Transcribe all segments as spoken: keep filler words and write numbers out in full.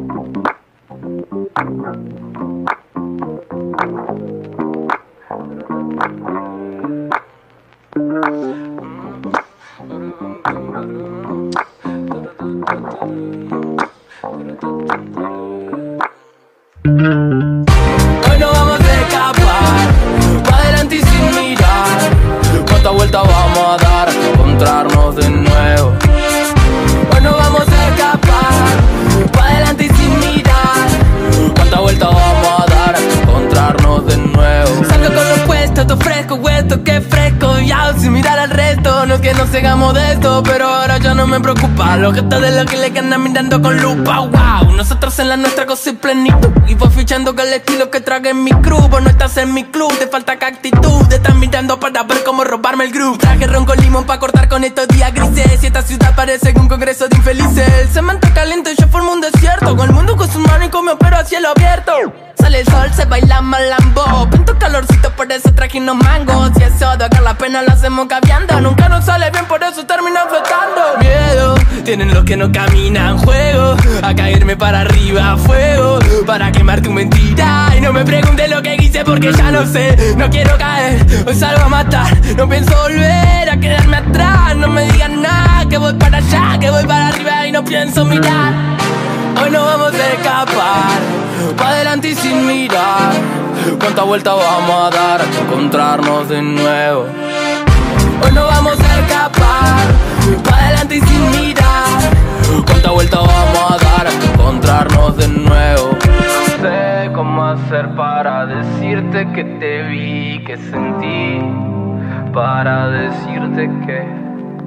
Hoy no vamos a escapar, pa' adelante y sin mirar. ¿Cuántas vueltas vamos a dar hasta encontrarnos de nuevo? Hoy no vamos a escapar, pa' adelante y sin mirar. ¿Cuántas vueltas vamos a dar hasta encontrarnos de nuevo? Salgo con lo puesto, todo fresco, huesto, que fresco. Ya sin mirar al resto, no es que nos sigamos de esto, pero ahora ya no me preocupa. Los gestos de los que le andan mirando con lupa, wow. Nosotros en la nuestra cosa y plenitud. Y voy fichando con el estilo que trague en mi crew. Vos no estás en mi club, te falta que actitud. Te están mirando para ver cómo robarme el groove. Traje ron con limón pa' cortar con estos días grises. Y esta ciudad parece un congreso de infelices. El cemento caliente y yo formo un desierto. Con el mundo con su mano y come pero a cielo abierto. Sale el sol, se baila malambo. Pinto calorcito, por eso traje unos mangos. Si eso de acá la pena lo hacemos caviando. Nunca nos sale bien, por eso terminan flotando. Miedo, tienen los que no caminan. Juego, a caerme para arriba. Fuego, para quemar tu mentira. Y no me preguntes lo que hice porque ya no sé. No quiero caer, hoy salgo a matar. No pienso volver a quedarme atrás. No me digan nada, que voy para allá, que voy para arriba y no pienso mirar. Hoy no vamos a escapar, pa' adelante y sin mirar. ¿Cuántas vueltas vamos a dar hasta encontrarnos de nuevo? Hoy no vamos a escapar, pa' adelante y sin mirar. ¿Cuántas vueltas vamos a dar hasta encontrarnos de nuevo? No sé cómo hacer para decirte que te vi, que sentí. Para decirte que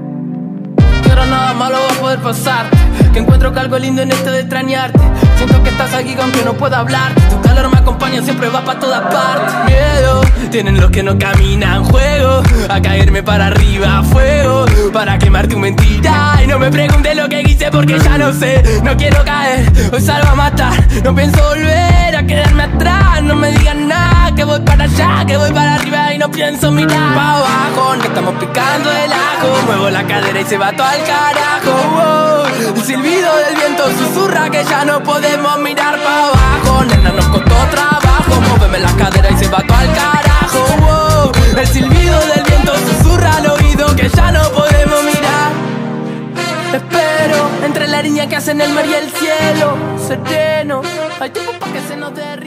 que ahora nada malo va a poder pasar. Que encuentro que algo lindo en esto de extrañarte. Siento que estás aquí aunque no pueda hablar. Tu calor me acompaña, siempre va para todas partes. Miedo, tienen los que no caminan. Juego, a caerme para arriba. Fuego, para quemar tu mentira. Y no me preguntes lo que hice porque ya no sé. No quiero caer, hoy salgo a matar. No pienso volver a quedarme atrás. No me digan nada, que voy para allá, que voy para arriba y no pienso mirar pa' abajo. No estamos picando el ajo. Muevo la cadera y se va todo al carajo. Wow. El silbido del viento susurra que ya no podemos mirar pa' abajo. Nena, nos costó trabajo. Móveme la cadera y se va todo al carajo. Wow. El silbido del viento susurra al oído que ya no podemos mirar. Espero entre la línea que hacen el mar y el cielo sereno. Hay tiempo pa' que se nos dé.